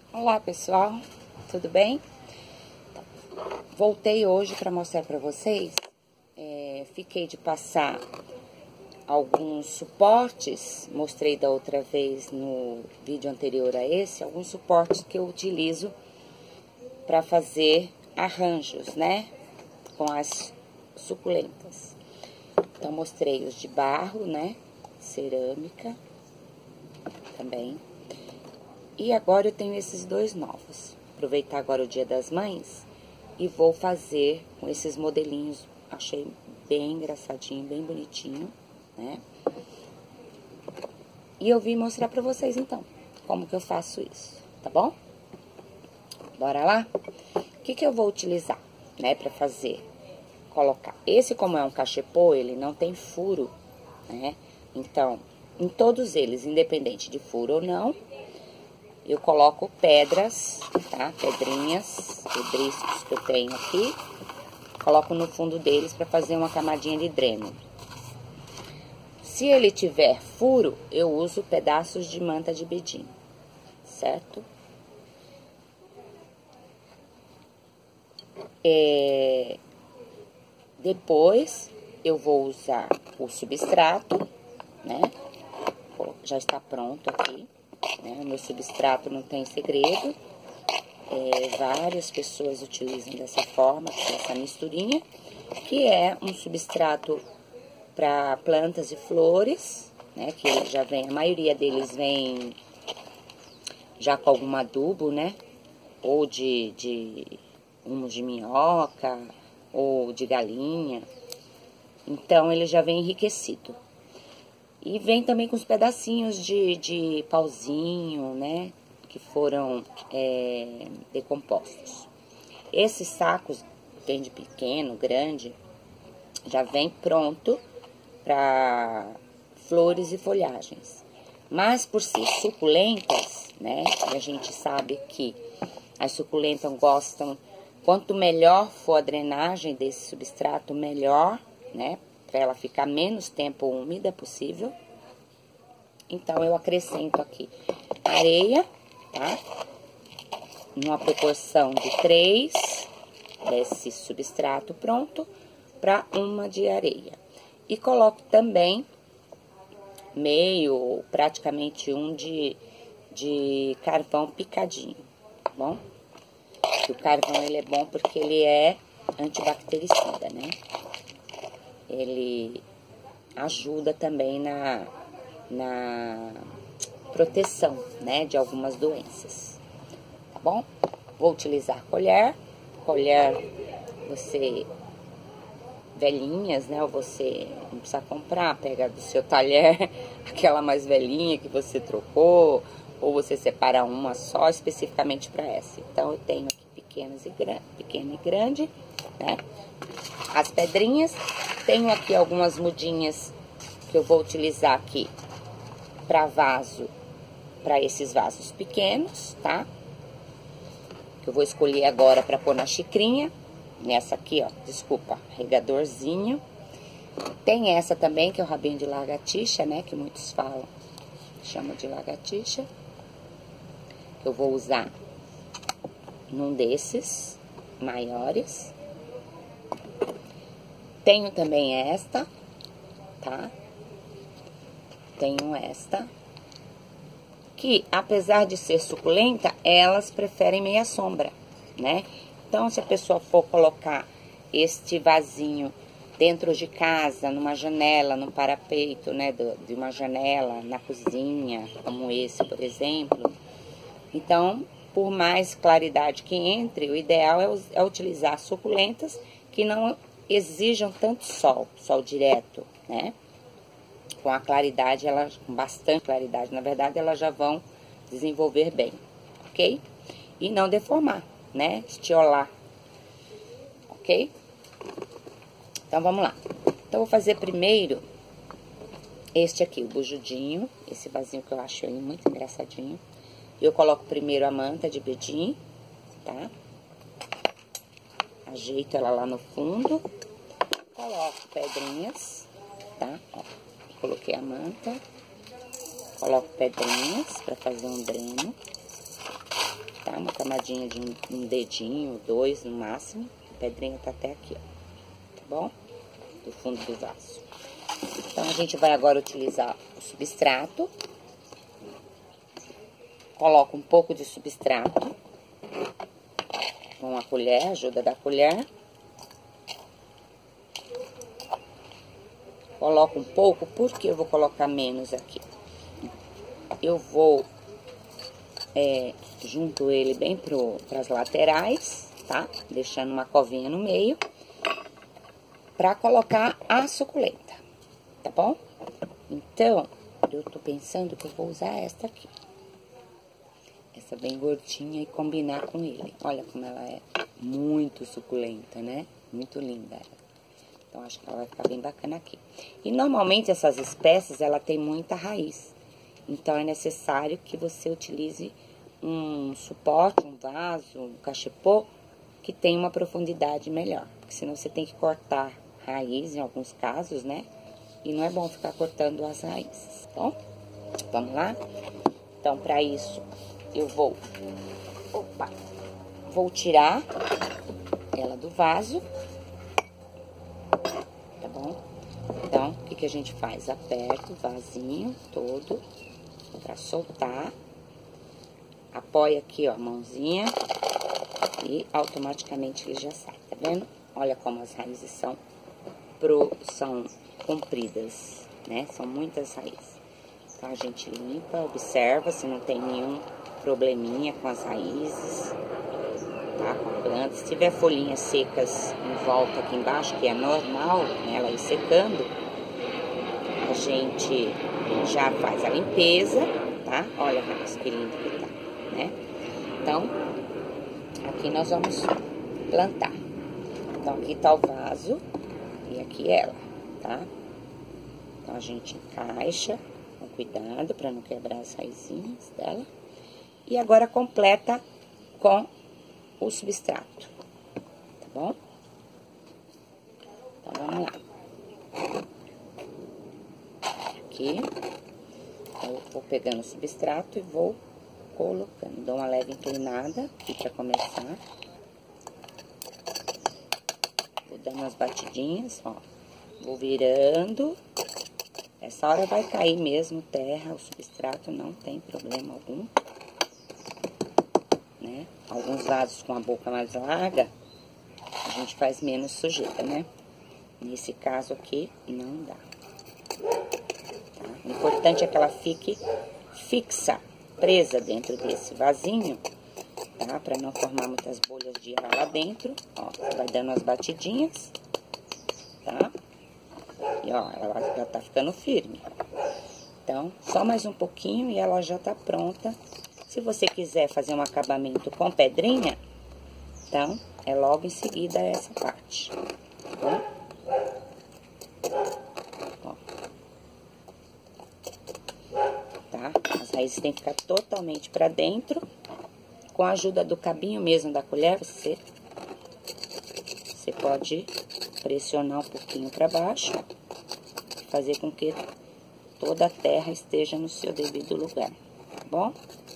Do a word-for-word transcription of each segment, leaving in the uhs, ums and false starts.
Olá pessoal, tudo bem? Voltei hoje para mostrar para vocês, é, fiquei de passar alguns suportes, mostrei da outra vez no vídeo anterior a esse, alguns suportes que eu utilizo para fazer arranjos, né, com as suculentas. Então, mostrei os de barro, né, cerâmica também. E agora eu tenho esses dois novos. Aproveitar agora o Dia das Mães e vou fazer com esses modelinhos. Achei bem engraçadinho, bem bonitinho, né? E eu vim mostrar pra vocês, então, como que eu faço isso, tá bom? Bora lá? O que que eu vou utilizar, né, pra fazer? Colocar. Esse, como é um cachepô, ele não tem furo, né? Então, em todos eles, independente de furo ou não, eu coloco pedras, tá? Pedrinhas, pedriscos que eu tenho aqui. Coloco no fundo deles para fazer uma camadinha de dreno. Se ele tiver furo, eu uso pedaços de manta de bedim, certo? É... Depois, eu vou usar o substrato, né? Já está pronto aqui. Né? O meu substrato não tem segredo, é, várias pessoas utilizam dessa forma, essa misturinha, que é um substrato para plantas e flores, né? Que ele já vem, a maioria deles vem já com algum adubo, né? Ou de, de humus de minhoca, ou de galinha, então ele já vem enriquecido. E vem também com os pedacinhos de, de pauzinho, né? Que foram é, decompostos. Esses sacos, tem de pequeno, grande, já vem pronto para flores e folhagens. Mas por ser suculentas, né? A gente sabe que as suculentas gostam, quanto melhor for a drenagem desse substrato, melhor, né? Para ela ficar menos tempo úmida possível. Então, eu acrescento aqui areia, tá? Numa proporção de três desse substrato pronto para uma de areia. E coloco também meio, praticamente um de, de carvão picadinho, tá bom? O carvão, ele é bom porque ele é antibactericida, né? Ele ajuda também na, na proteção, né, de algumas doenças, tá bom? Vou utilizar colher, colher você, velhinhas, né, ou você não precisa comprar, pega do seu talher, aquela mais velhinha que você trocou, ou você separa uma só especificamente para essa. Então, eu tenho aqui pequenas e grande, pequena e grande, né? As pedrinhas, tenho aqui algumas mudinhas que eu vou utilizar aqui para vaso, para esses vasos pequenos, tá? Que eu vou escolher agora para pôr na xicrinha. Nessa aqui, ó, desculpa, regadorzinho. Tem essa também, que é o rabinho de lagartixa, né? Que muitos falam, chamam de lagartixa. Que eu vou usar num desses maiores. Tenho também esta, tá? Tenho esta. Que, apesar de ser suculenta, elas preferem meia sombra, né? Então, se a pessoa for colocar este vasinho dentro de casa, numa janela, num parapeito, né? De uma janela, na cozinha, como esse, por exemplo. Então, por mais claridade que entre, o ideal é, é utilizar suculentas que não exijam tanto sol, sol direto, né? Com a claridade, ela, com bastante claridade, na verdade, elas já vão desenvolver bem, ok? E não deformar, né? Estiolar, ok? Então, vamos lá. Então, eu vou fazer primeiro este aqui, o bujudinho, esse vasinho que eu acho ele muito engraçadinho. Eu coloco primeiro a manta de bedim, tá? Ajeito ela lá no fundo. Coloco pedrinhas, tá? Ó, coloquei a manta. Coloco pedrinhas pra fazer um dreno. tá? Uma camadinha de um, um dedinho, dois no máximo. A pedrinha tá até aqui, ó, tá bom? Do fundo do vaso. Então, a gente vai agora utilizar o substrato. Coloca um pouco de substrato com a colher, ajuda da colher. Coloco um pouco, porque eu vou colocar menos aqui. Eu vou, é, junto ele bem para as laterais, tá? Deixando uma covinha no meio, para colocar a suculenta, tá bom? Então, eu tô pensando que eu vou usar esta aqui. Essa bem gordinha e combinar com ele. Olha como ela é muito suculenta, né? Muito linda ela. Então, acho que ela vai ficar bem bacana aqui. E, normalmente, essas espécies, ela tem muita raiz. Então, é necessário que você utilize um suporte, um vaso, um cachepô, que tenha uma profundidade melhor. Porque senão você tem que cortar raiz, em alguns casos, né? E não é bom ficar cortando as raízes, tá bom? Vamos lá? Então, para isso, eu vou... Opa! Vou tirar ela do vaso. Tá bom? Então, o que que a gente faz? Aperta o vasinho todo pra soltar. Apoia aqui, ó, a mãozinha. E automaticamente ele já sai, tá vendo? Olha como as raízes são, pro, são compridas, né? São muitas raízes. Então, a gente limpa, observa se não tem nenhum probleminha com as raízes, tá? Com a planta. Se tiver folhinhas secas em volta aqui embaixo, que é normal, né, ela ir secando, a gente já faz a limpeza, tá? Olha que lindo que tá, né? Então, aqui nós vamos plantar. Então, aqui tá o vaso e aqui ela, tá? Então, a gente encaixa com cuidado para não quebrar as raizinhas dela. E agora completa com o substrato, tá bom? Então, vamos lá. Aqui, eu vou pegando o substrato e vou colocando. Dou uma leve inclinada aqui pra começar. Vou dando umas batidinhas, ó. Vou virando. Essa hora vai cair mesmo terra, o substrato, não tem problema algum. Né? Alguns vasos com a boca mais larga, a gente faz menos sujeira, né? Nesse caso aqui, não dá. Tá? O importante é que ela fique fixa, presa dentro desse vasinho, tá? Pra não formar muitas bolhas de ar lá dentro. Ó, você vai dando as batidinhas, tá? E ó, ela já tá ficando firme. Então, só mais um pouquinho e ela já tá pronta. Se você quiser fazer um acabamento com pedrinha, então, é logo em seguida essa parte, tá bom? Ó. Tá? As raízes têm que ficar totalmente pra dentro. Com a ajuda do cabinho mesmo da colher, você, você pode pressionar um pouquinho pra baixo, ó, fazer com que toda a terra esteja no seu devido lugar, tá bom?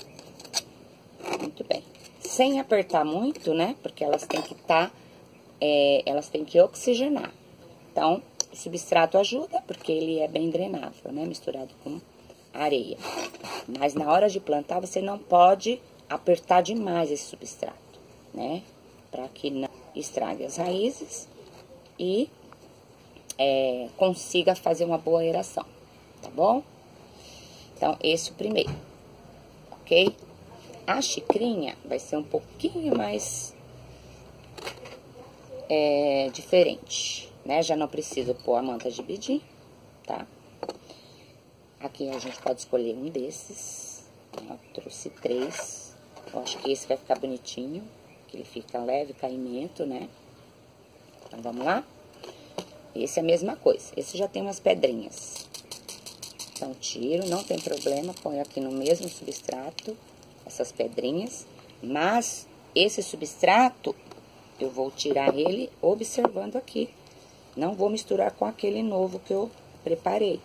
Muito bem. Sem apertar muito, né? Porque elas têm que estar, tá, é, elas têm que oxigenar. Então, o substrato ajuda, porque ele é bem drenável, né? Misturado com areia. Mas na hora de plantar, você não pode apertar demais esse substrato, né? Para que não estrague as raízes e é, consiga fazer uma boa aeração, tá bom? Então, esse é o primeiro, ok? A xicrinha vai ser um pouquinho mais é, diferente, né? Já não preciso pôr a manta de bidim, tá? Aqui a gente pode escolher um desses. Eu trouxe três. Eu acho que esse vai ficar bonitinho, que ele fica leve, caimento, né? Então, vamos lá? Esse é a mesma coisa. Esse já tem umas pedrinhas. Então, tiro, não tem problema, põe aqui no mesmo substrato essas pedrinhas, mas esse substrato eu vou tirar ele observando aqui. Não vou misturar com aquele novo que eu preparei.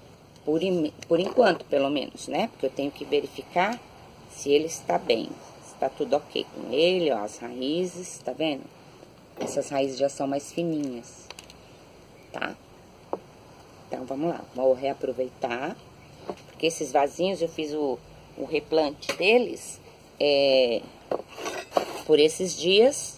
Por, por enquanto, pelo menos, né? Porque eu tenho que verificar se ele está bem, tá tudo ok com ele, ó, as raízes, tá vendo? Essas raízes já são mais fininhas, tá? Então, vamos lá, vou reaproveitar, porque esses vasinhos eu fiz o, o replante deles é, por esses dias,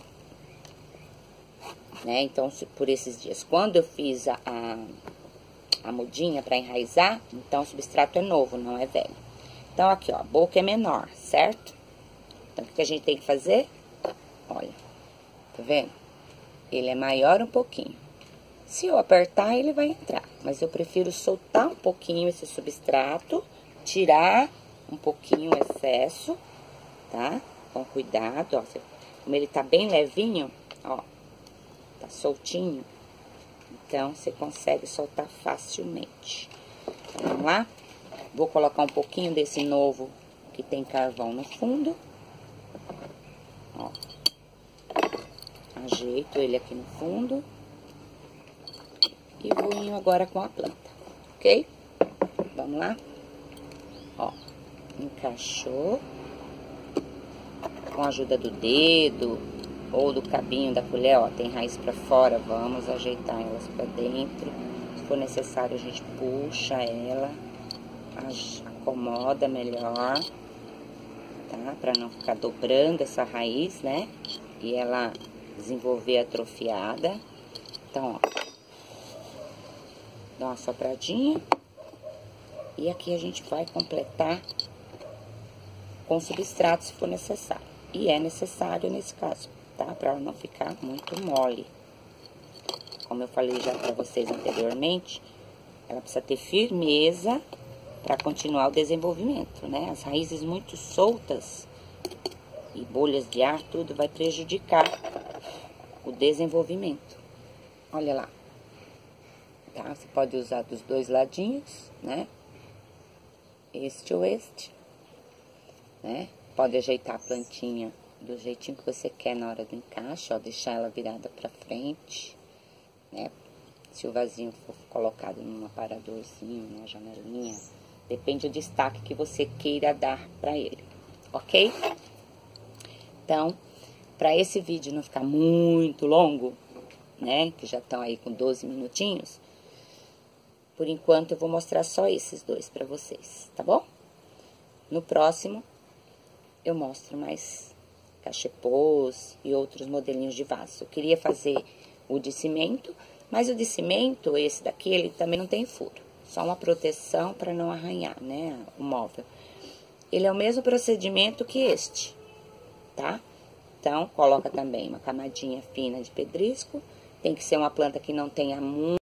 né? Então, por esses dias. Quando eu fiz a, a, a mudinha pra enraizar, então o substrato é novo, não é velho. Então, aqui, ó, a boca é menor, certo? Então, o que a gente tem que fazer? Olha, tá vendo? Ele é maior um pouquinho. Se eu apertar, ele vai entrar. Mas eu prefiro soltar um pouquinho esse substrato, tirar um pouquinho o excesso, tá? Com cuidado, ó. Como ele tá bem levinho, ó, tá soltinho. Então, você consegue soltar facilmente. Então, vamos lá? Vou colocar um pouquinho desse novo que tem carvão no fundo. Ó. Ajeito ele aqui no fundo. E vou indo agora com a planta, ok? Vamos lá? Ó, encaixou. Com a ajuda do dedo ou do cabinho da colher, ó, tem raiz pra fora, vamos ajeitar elas pra dentro. Se for necessário, a gente puxa ela. Acomoda melhor, tá? Pra não ficar dobrando essa raiz, né? E ela desenvolver atrofiada. Então, ó, dá uma sopradinha. E aqui a gente vai completar com substrato se for necessário. E é necessário nesse caso, tá? Pra ela não ficar muito mole. Como eu falei já pra vocês anteriormente, ela precisa ter firmeza para continuar o desenvolvimento, né? As raízes muito soltas e bolhas de ar, tudo vai prejudicar o desenvolvimento. Olha lá. Tá? Você pode usar dos dois ladinhos, né? Este ou este, né? Pode ajeitar a plantinha do jeitinho que você quer na hora do encaixe, ó, deixar ela virada para frente, né? Se o vasinho for colocado num aparadorzinho, numa janelinha, depende do destaque que você queira dar para ele, ok? Então, para esse vídeo não ficar muito longo, né? Que já estão aí com doze minutinhos. Por enquanto, eu vou mostrar só esses dois para vocês, tá bom? No próximo, eu mostro mais cachepôs e outros modelinhos de vaso. Eu queria fazer o de cimento, mas o de cimento, esse daqui, ele também não tem furo. Só uma proteção para não arranhar, né, o móvel. Ele é o mesmo procedimento que este, tá? Então, coloca também uma camadinha fina de pedrisco. Tem que ser uma planta que não tenha muito